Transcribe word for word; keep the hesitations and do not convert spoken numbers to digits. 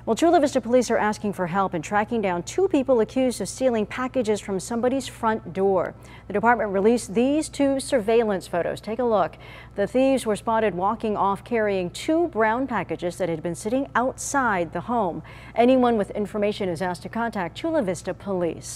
Well, Chula Vista Police are asking for help in tracking down two people accused of stealing packages from somebody's front door. The department released these two surveillance photos. Take a look. The thieves were spotted walking off carrying two brown packages that had been sitting outside the home. Anyone with information is asked to contact Chula Vista Police.